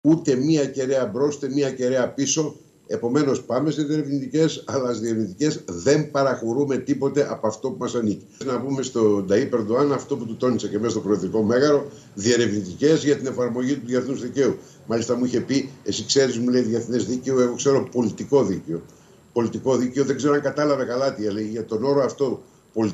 Ούτε μία κεραία μπρος, ούτε μία κεραία πίσω. Επομένως, πάμε στις διερευνητικές, αλλά στις διερευνητικές δεν παραχωρούμε τίποτε από αυτό που μας ανήκει. Να πούμε στον Ταΐπ Ερντοάν αυτό που του τόνισε και μέσα στο Προεδρικό Μέγαρο, διερευνητικές για την εφαρμογή του διεθνούς δικαίου. Μάλιστα μου είχε πει, εσύ ξέρεις, μου λέει, διεθνές δίκαιο, εγώ ξέρω πολιτικό δίκαιο. Πολιτικό δίκαιο, δεν ξέρω αν κατάλαβε καλά τι έλεγε. Για τον όρο αυτό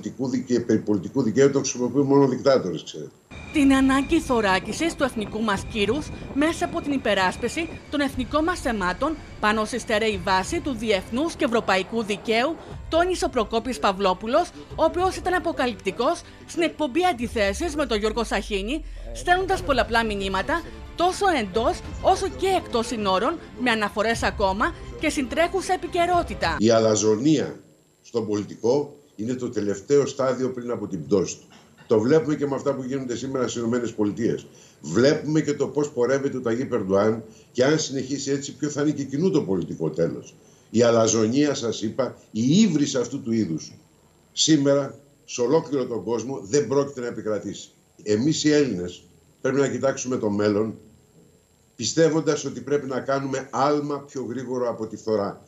περί πολιτικού δικαίου το χρησιμοποιούν μόνο δικτάτορες, ξέρετε. Την ανάγκη θωράκισης του εθνικού μας κύρους μέσα από την υπεράσπιση των εθνικών μας θεμάτων πάνω στη στερεή βάση του διεθνούς και ευρωπαϊκού δικαίου, τόνισε ο Προκόπης Παυλόπουλος, ο οποίος ήταν αποκαλυπτικός στην εκπομπή Αντιθέσεις με τον Γιώργο Σαχίνη, στέλνοντας πολλαπλά μηνύματα τόσο εντός όσο και εκτός συνόρων, με αναφορές ακόμα και συντρέχουσα επικαιρότητα. Η αλαζονία στον πολιτικό είναι το τελευταίο στάδιο πριν από την πτώση του. Το βλέπουμε και με αυτά που γίνονται σήμερα στις ΗΠΑ. Βλέπουμε και το πώς πορεύεται ο Ταγίπ Ερντοάν και αν συνεχίσει έτσι, ποιο θα είναι και κοινού το πολιτικό τέλος. Η αλαζονία, σας είπα, η ύβριση αυτού του είδους σήμερα σε ολόκληρο τον κόσμο δεν πρόκειται να επικρατήσει. Εμείς οι Έλληνες πρέπει να κοιτάξουμε το μέλλον, πιστεύοντας ότι πρέπει να κάνουμε άλμα πιο γρήγορο από τη φθορά.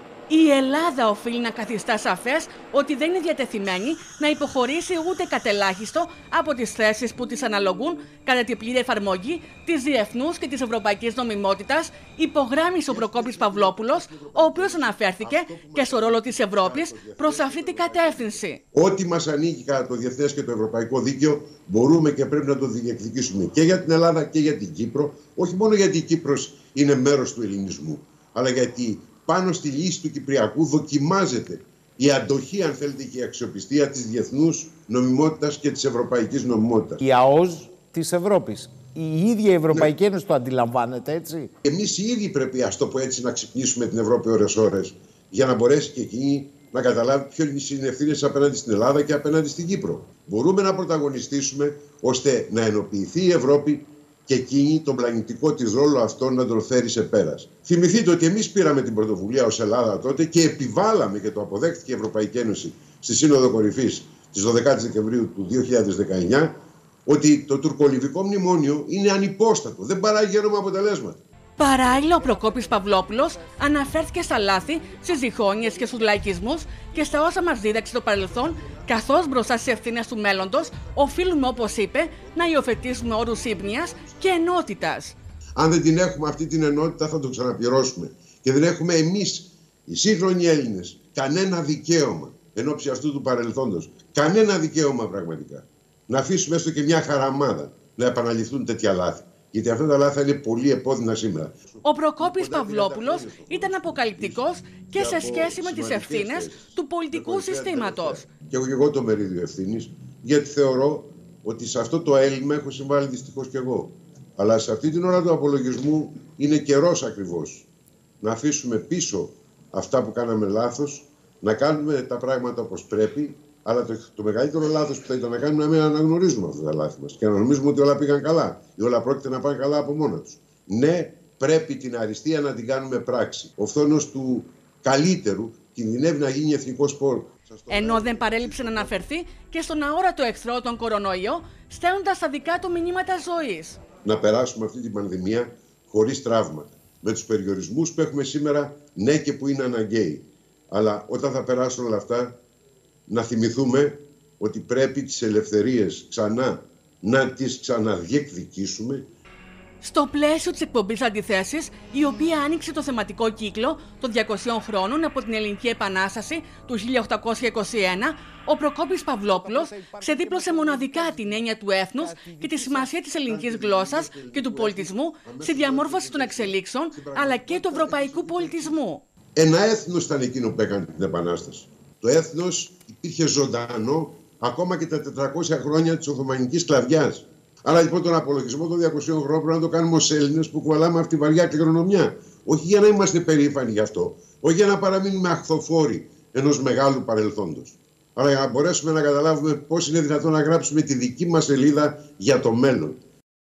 Η Ελλάδα οφείλει να καθιστά σαφές ότι δεν είναι διατεθειμένη να υποχωρήσει ούτε κατελάχιστο από τις θέσεις που της αναλογούν κατά την πλήρη εφαρμογή της διεθνούς και της ευρωπαϊκής νομιμότητας, υπογράμμισε ο Προκόπης Παυλόπουλος, ο οποίος αναφέρθηκε και στο ρόλο της Ευρώπης προς αυτή την κατεύθυνση. Ό,τι μας ανήκει κατά το διεθνές και το ευρωπαϊκό δίκαιο μπορούμε και πρέπει να το διεκδικήσουμε και για την Ελλάδα και για την Κύπρο, όχι μόνο γιατί η Κύπρος είναι μέρος του ελληνισμού, αλλά γιατί πάνω στη λύση του Κυπριακού δοκιμάζεται η αντοχή, αν θέλετε, και η αξιοπιστία της διεθνούς νομιμότητας και της ευρωπαϊκής νομιμότητας. Η ΑΟΣ της Ευρώπης. Η ίδια η Ευρωπαϊκή Ένωση το αντιλαμβάνεται, έτσι. Εμείς οι ίδιοι πρέπει, ας το πω έτσι, να ξυπνήσουμε την Ευρώπη ώρες-ώρες για να μπορέσει και εκείνη να καταλάβει ποιο είναι οι συνευθύνες απέναντι στην Ελλάδα και απέναντι στην Κύπρο. Μπορούμε να πρωταγωνιστήσουμε ώστε να ενοποιηθεί η Ευρώπη και εκείνη τον πλανητικό της ρόλο αυτό να τον φέρει σε πέρας. Θυμηθείτε ότι εμείς πήραμε την πρωτοβουλία ως Ελλάδα τότε και επιβάλαμε, και το αποδέχτηκε η Ευρωπαϊκή Ένωση στη Σύνοδο Κορυφής της 12 Δεκεμβρίου του 2019, ότι το τουρκολιβικό μνημόνιο είναι ανυπόστατο, δεν παράγει γέρμα αποτελέσματα. Παράλληλα, ο Προκόπης Παυλόπουλος αναφέρθηκε στα λάθη, στις διχόνοιες και στους λαϊκισμούς και στα όσα μας δίδαξε το παρελθόν, καθώς μπροστά στις ευθύνες του μέλλοντος οφείλουμε, όπως είπε, να υιοθετήσουμε όρους σύμπνοιας και ενότητας. Αν δεν την έχουμε αυτή την ενότητα, θα το ξαναπληρώσουμε. Και δεν έχουμε εμείς, οι σύγχρονοι Έλληνες, κανένα δικαίωμα εν ώψη αυτού του παρελθόντος. Κανένα δικαίωμα πραγματικά. Να αφήσουμε έστω και μια χαραμάδα να επαναληφθούν τέτοια λάθη. Γιατί αυτά τα λάθη είναι πολύ επώδυνα σήμερα. Ο Προκόπης Παυλόπουλος ήταν αποκαλυπτικός και σε σχέση με τις ευθύνες του πολιτικού συστήματος. Και έχω και εγώ το μερίδιο ευθύνης, γιατί θεωρώ ότι σε αυτό το έλλειμμα έχω συμβάλει δυστυχώς και εγώ. Αλλά σε αυτή την ώρα του απολογισμού είναι καιρός ακριβώς να αφήσουμε πίσω αυτά που κάναμε λάθος, να κάνουμε τα πράγματα όπως πρέπει. Αλλά το μεγαλύτερο λάθος που θα ήταν να κάνουμε είναι να αναγνωρίζουμε αυτά τα λάθη μας και να νομίζουμε ότι όλα πήγαν καλά ή όλα πρόκειται να πάνε καλά από μόνα τους. Ναι, πρέπει την αριστεία να την κάνουμε πράξη. Ο φθόνος του καλύτερου κινδυνεύει να γίνει εθνικό σπόρο. Ενώ δεν παρέλειψε να αναφερθεί και στον αόρατο εχθρό τον κορονοϊό, στέλνοντας τα δικά του μηνύματα ζωής. Να περάσουμε αυτή την πανδημία χωρίς τραύματα. Με τους περιορισμούς που έχουμε σήμερα, ναι, και που είναι αναγκαίοι. Αλλά όταν θα περάσουν όλα αυτά, να θυμηθούμε ότι πρέπει τις ελευθερίες ξανά να τις ξαναδιεκδικήσουμε. Στο πλαίσιο της εκπομπής Αντιθέσεις, η οποία άνοιξε το θεματικό κύκλο των 200 χρόνων από την Ελληνική Επανάσταση του 1821, ο Προκόπης Παυλόπουλος ξεδίπλωσε μοναδικά την έννοια του έθνους και τη σημασία της ελληνικής γλώσσας και του πολιτισμού στη διαμόρφωση των εξελίξεων, αλλά και του ευρωπαϊκού πολιτισμού. Ένα έθνος ήταν εκείνο που έκανε την Επανάσταση. Το έθνος υπήρχε ζωντανό ακόμα και τα 400 χρόνια της Οθωμανικής σκλαβιάς. Άρα λοιπόν τον απολογισμό των 200 χρόνων πρέπει να το κάνουμε ως Έλληνες που κουβαλάμε αυτή τη βαριά κληρονομιά. Όχι για να είμαστε περήφανοι γι' αυτό, όχι για να παραμείνουμε αχθοφόροι ενός μεγάλου παρελθόντος, αλλά για να μπορέσουμε να καταλάβουμε πώς είναι δυνατόν να γράψουμε τη δική μας σελίδα για το μέλλον.